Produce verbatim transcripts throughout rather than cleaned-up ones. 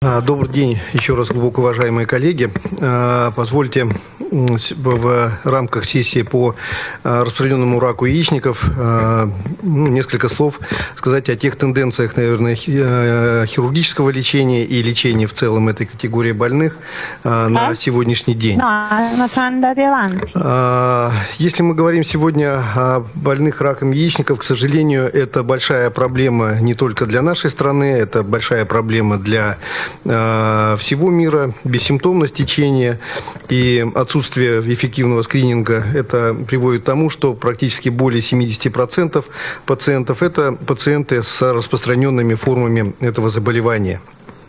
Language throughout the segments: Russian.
Добрый день, еще раз глубоко уважаемые коллеги. Позвольте в рамках сессии по распространенному раку яичников ну, несколько слов сказать о тех тенденциях, наверное, хирургического лечения и лечения в целом этой категории больных на сегодняшний день. Если мы говорим сегодня о больных раком яичников, к сожалению, это большая проблема не только для нашей страны, это большая проблема для всего мира. Бессимптомность течения и отсутствие эффективного скрининга это приводит к тому, что практически более семидесяти процентов пациентов это пациенты с распространенными формами этого заболевания.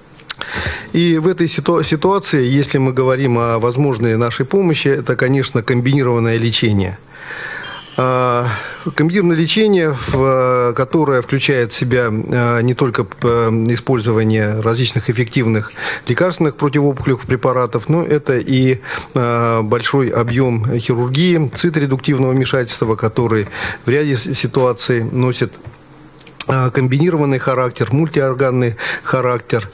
И в этой ситуации, если мы говорим о возможной нашей помощи, это, конечно, комбинированное лечение. Комбинированное лечение, которое включает в себя не только использование различных эффективных лекарственных противоопухолевых препаратов, но это и большой объем хирургии, циторедуктивного вмешательства, который в ряде ситуаций носит комбинированный характер, мультиорганный характер.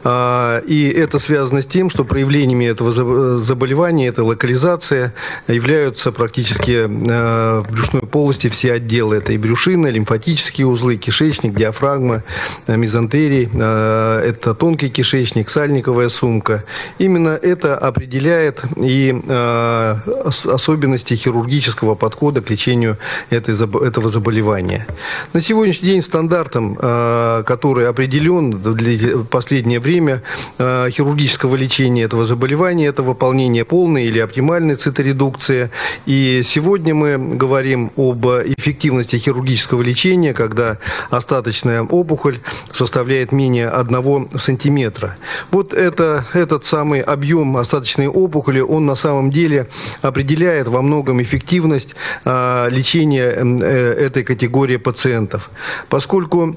И это связано с тем, что проявлениями этого заболевания, этой локализации являются практически в брюшной полости все отделы. Это и брюшина, лимфатические узлы, кишечник, диафрагма, мезентерий, это тонкий кишечник, сальниковая сумка. Именно это определяет и особенности хирургического подхода к лечению этого заболевания. На сегодняшний день стандартом, который определен в последнее время хирургического лечения этого заболевания, это выполнение полной или оптимальной циторедукции. И сегодня мы говорим об эффективности хирургического лечения, когда остаточная опухоль составляет менее одного сантиметра. Вот это, этот самый объем остаточной опухоли, он на самом деле определяет во многом эффективность лечения этой категории пациентов. Поскольку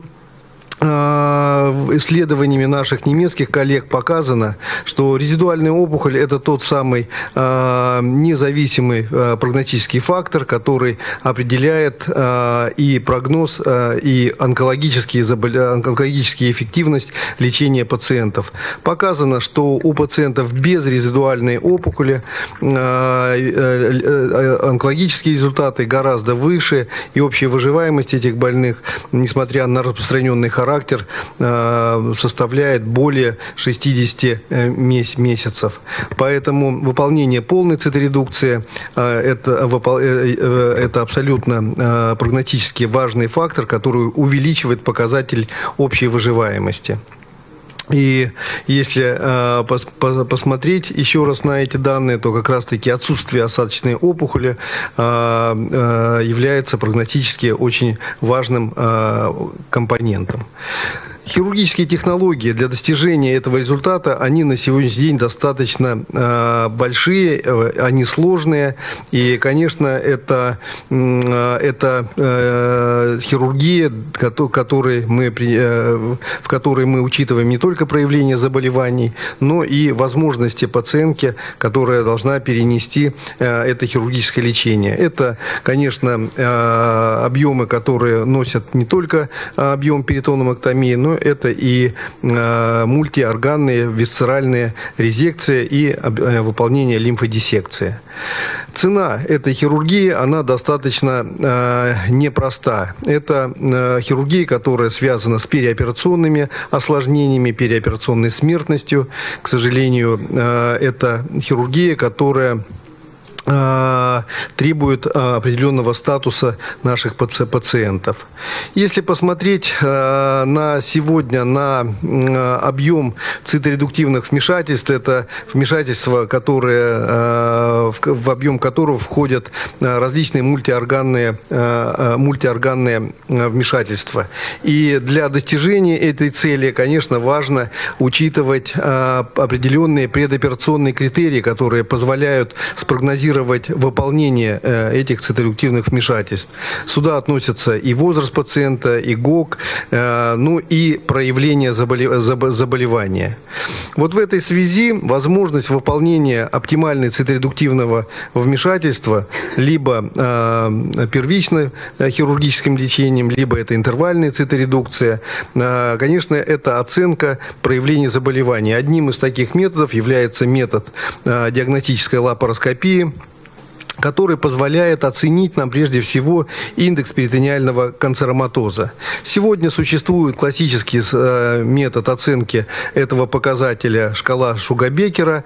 исследованиями наших немецких коллег показано, что резидуальная опухоль – это тот самый э, независимый э, прогностический фактор, который определяет э, и прогноз, э, и онкологические, онкологические эффективность лечения пациентов. Показано, что у пациентов без резидуальной опухоли э, э, э, онкологические результаты гораздо выше, и общая выживаемость этих больных, несмотря на распространенный характер, характер составляет более шестидесяти месяцев. Поэтому выполнение полной циторедукции это, это абсолютно прогностически важный фактор, который увеличивает показатель общей выживаемости. И если э, пос, пос, посмотреть еще раз на эти данные, то как раз-таки отсутствие осадочной опухоли э, э, является прогностически очень важным э, компонентом. Хирургические технологии для достижения этого результата, они на сегодняшний день достаточно э, большие, э, они сложные, и, конечно, это, э, это э, хирургия, который мы, э, в которой мы учитываем не только проявление заболеваний, но и возможности пациентки, которая должна перенести э, это хирургическое лечение. Это, конечно, э, объемы, которые носят не только объем перитономэктомии, но это и э, мультиорганные висцеральные резекции и э, выполнение лимфодиссекции. Цена этой хирургии, она достаточно э, непроста. Это э, хирургия, которая связана с переоперационными осложнениями, переоперационной смертностью. К сожалению, э, это хирургия, которая требует определенного статуса наших пациентов. Если посмотреть на сегодня на объем циторедуктивных вмешательств, это вмешательства, которые, в объем которого входят различные мультиорганные, мультиорганные вмешательства. И для достижения этой цели, конечно, важно учитывать определенные предоперационные критерии, которые позволяют спрогнозировать регулировать выполнение этих циторедуктивных вмешательств. Сюда относятся и возраст пациента, и ГОК, ну и проявление заболевания. Вот в этой связи возможность выполнения оптимальной циторедуктивного вмешательства либо первично хирургическим лечением, либо это интервальная циторедукция, конечно, это оценка проявления заболевания. Одним из таких методов является метод диагностической лапароскопии, который позволяет оценить нам прежде всего индекс перитонеального канцероматоза. Сегодня существует классический метод оценки этого показателя, шкала Шуга-Беккера,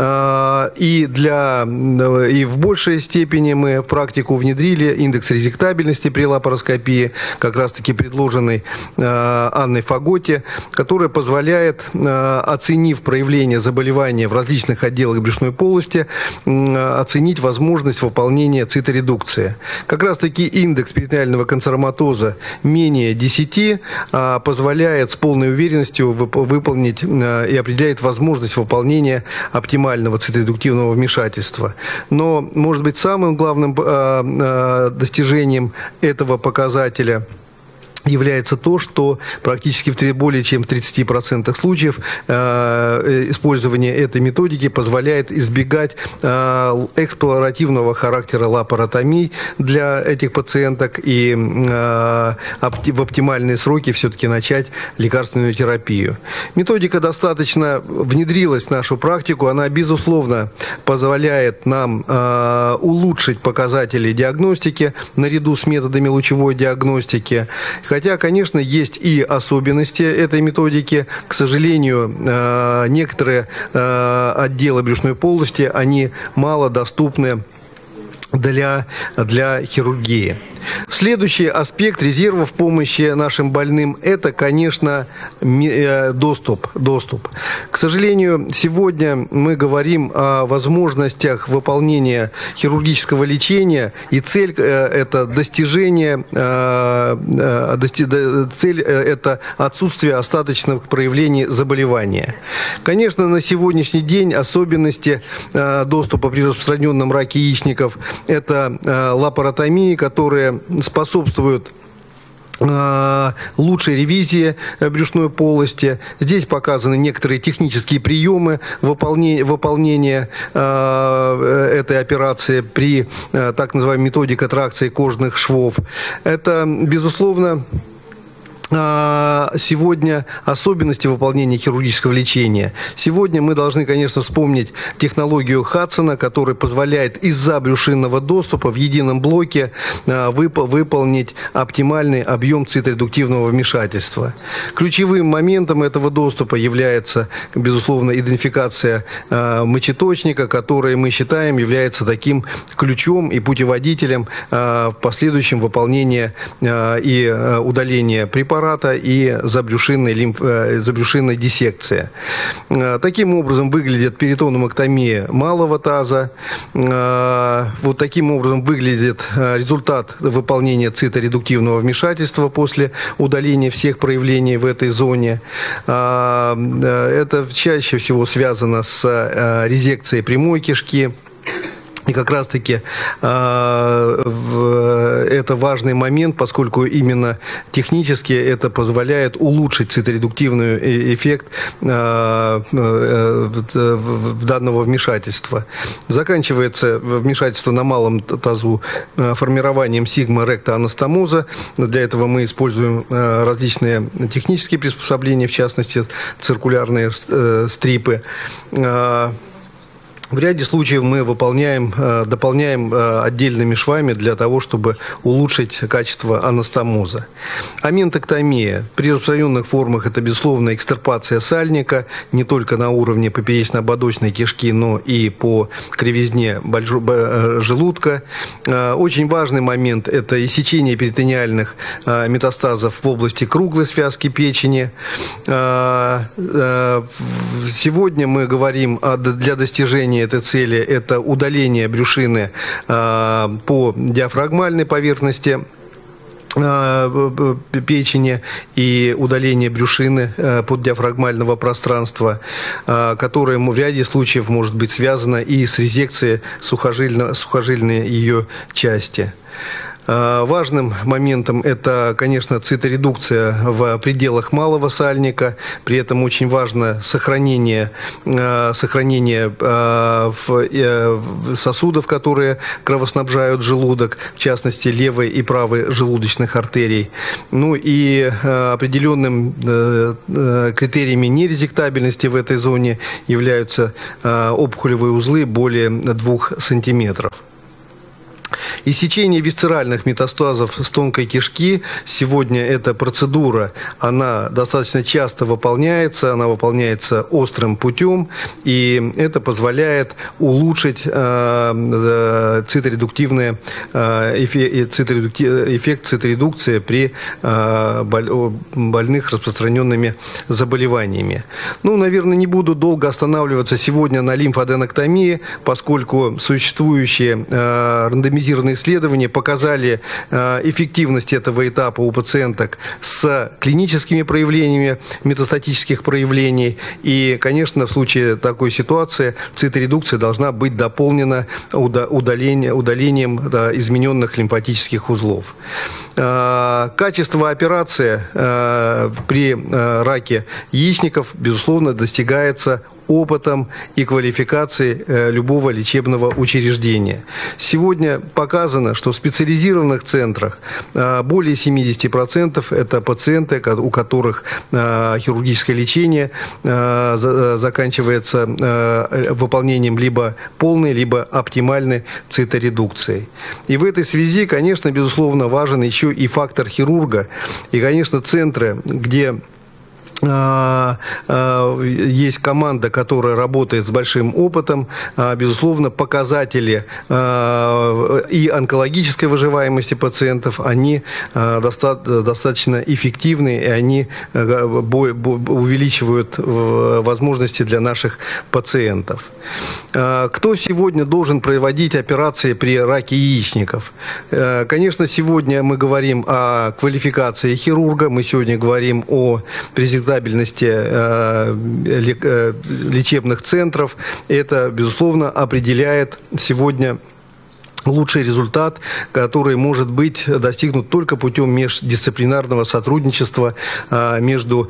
и, для, и в большей степени мы в практику внедрили индекс резектабельности при лапароскопии, как раз-таки предложенный Анной Фаготти, который позволяет, оценив проявление заболевания в различных отделах брюшной полости, оценить возможность выполнения циторедукции. Как раз таки индекс перитонеального канцероматоза менее десяти а, позволяет с полной уверенностью вып выполнить а, и определяет возможность выполнения оптимального циторедуктивного вмешательства. Но, может быть, самым главным а, а, достижением этого показателя является то, что практически в более чем в тридцати процентах случаев э, использование этой методики позволяет избегать э, эксплоративного характера лапаротомий для этих пациенток и э, опти в оптимальные сроки все-таки начать лекарственную терапию. Методика достаточно внедрилась в нашу практику, она безусловно позволяет нам э, улучшить показатели диагностики наряду с методами лучевой диагностики. Хотя, конечно, есть и особенности этой методики. К сожалению, некоторые отделы брюшной полости, они мало доступны для, для хирургии. Следующий аспект резервов помощи нашим больным – это, конечно, доступ, доступ. К сожалению, сегодня мы говорим о возможностях выполнения хирургического лечения, и цель – это достижение, цель – это отсутствие остаточных проявлений заболевания. Конечно, на сегодняшний день особенности доступа при распространенном раке яичников – это лапаротомии, которые способствуют лучшей ревизии брюшной полости. Здесь показаны некоторые технические приемы выполнения, выполнения э, этой операции при э, так называемой методике тракции кожных швов. Это, безусловно, сегодня особенности выполнения хирургического лечения. Сегодня мы должны, конечно, вспомнить технологию Хадсона, которая позволяет из-за брюшинного доступа в едином блоке вып выполнить оптимальный объем циторедуктивного вмешательства. Ключевым моментом этого доступа является, безусловно, идентификация мочеточника, который, мы считаем, является таким ключом и путеводителем в последующем выполнении и удаления препарата и забрюшинной, лимф, забрюшинной диссекции. Таким образом выглядит перитономэктомия малого таза. Вот таким образом выглядит результат выполнения циторедуктивного вмешательства после удаления всех проявлений в этой зоне. Это чаще всего связано с резекцией прямой кишки. И как раз-таки э, это важный момент, поскольку именно технически это позволяет улучшить циторедуктивный эффект э, э, э, данного вмешательства. Заканчивается вмешательство на малом тазу э, формированием сигма-ректо-анастомоза. Для этого мы используем э, различные технические приспособления, в частности циркулярные э, стрипы. Э, В ряде случаев мы выполняем, дополняем отдельными швами для того, чтобы улучшить качество анастомоза. Аментоктомия. При распространенных формах это, безусловно, экстирпация сальника, не только на уровне поперечно-ободочной кишки, но и по кривизне желудка. Очень важный момент – это иссечение перитонеальных метастазов в области круглой связки печени. Сегодня мы говорим для достижения этой цели – это удаление брюшины э, по диафрагмальной поверхности печени и удаление брюшины поддиафрагмального пространства, которое в ряде случаев может быть связано и с резекцией сухожильной, сухожильной ее части. Важным моментом это, конечно, циторедукция в пределах малого сальника. При этом очень важно сохранение, сохранение сосудов, которые кровоснабжают желудок, в частности, левой и правой желудочных артерий. Ну и определенным критериями нерезектабельности в этой зоне являются опухолевые узлы более двух сантиметров. Иссечение висцеральных метастазов с тонкой кишки. Сегодня эта процедура, она достаточно часто выполняется, она выполняется острым путем, и это позволяет улучшить э, циторедуктивный э, эффект, эффект циторедукции при э, больных распространенными заболеваниями. Ну, наверное, не буду долго останавливаться сегодня на лимфоаденоктомии, поскольку существующие э, рандомизированные исследования показали э, эффективность этого этапа у пациенток с клиническими проявлениями метастатических проявлений. И, конечно, в случае такой ситуации циторедукция должна быть дополнена удалением, удалением да, измененных лимфатических узлов. Э, качество операции э, при э, раке яичников, безусловно, достигается опытом и квалификацией любого лечебного учреждения. Сегодня показано, что в специализированных центрах более семидесяти процентов это пациенты, у которых хирургическое лечение заканчивается выполнением либо полной, либо оптимальной циторедукции. И в этой связи, конечно, безусловно, важен еще и фактор хирурга. И, конечно, центры, где есть команда, которая работает с большим опытом, безусловно, показатели и онкологической выживаемости пациентов, они достаточно эффективны, и они увеличивают возможности для наших пациентов. Кто сегодня должен проводить операции при раке яичников? Конечно, сегодня мы говорим о квалификации хирурга, мы сегодня говорим о презентации лечебных центров. Это, безусловно, определяет сегодня лучший результат, который может быть достигнут только путем междисциплинарного сотрудничества а, между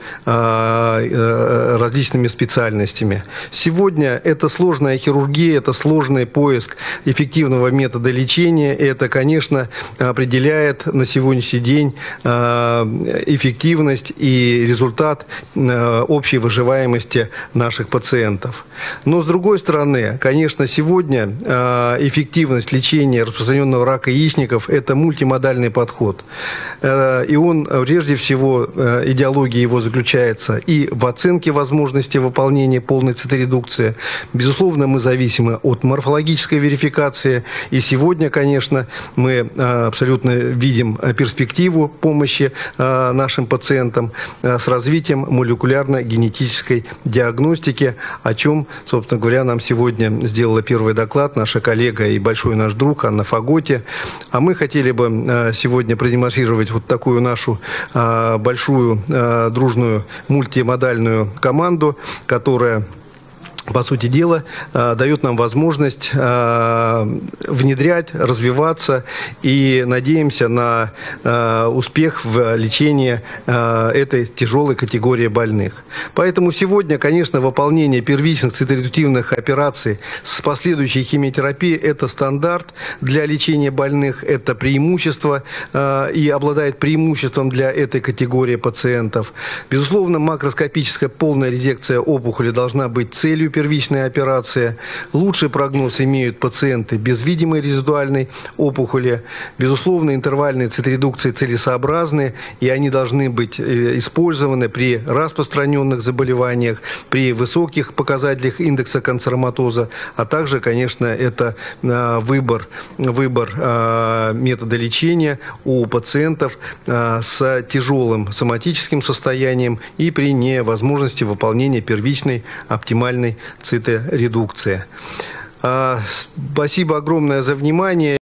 а, различными специальностями. Сегодня это сложная хирургия, это сложный поиск эффективного метода лечения. И это, конечно, определяет на сегодняшний день а, эффективность и результат а, общей выживаемости наших пациентов. Но, с другой стороны, конечно, сегодня а, эффективность лечения распространенного рака яичников – это мультимодальный подход. И он, прежде всего, идеология его заключается и в оценке возможности выполнения полной циторедукции. Безусловно, мы зависимы от морфологической верификации. И сегодня, конечно, мы абсолютно видим перспективу помощи нашим пациентам с развитием молекулярно-генетической диагностики, о чем, собственно говоря, нам сегодня сделала первый доклад наша коллега и большой наш друг Анна Фаготи. А мы хотели бы сегодня продемонстрировать вот такую нашу большую дружную мультимодальную команду, которая, по сути дела, дает нам возможность внедрять, развиваться, и надеемся на успех в лечении этой тяжелой категории больных. Поэтому сегодня, конечно, выполнение первичных циторедуктивных операций с последующей химиотерапией – это стандарт для лечения больных, это преимущество и обладает преимуществом для этой категории пациентов. Безусловно, макроскопическая полная резекция опухоли должна быть целью первичная операция. Лучший прогноз имеют пациенты без видимой резидуальной опухоли. Безусловно, интервальные циторедукции целесообразны, и они должны быть использованы при распространенных заболеваниях, при высоких показателях индекса канцероматоза, а также, конечно, это выбор, выбор метода лечения у пациентов с тяжелым соматическим состоянием и при невозможности выполнения первичной оптимальной циторедукции. Спасибо огромное за внимание.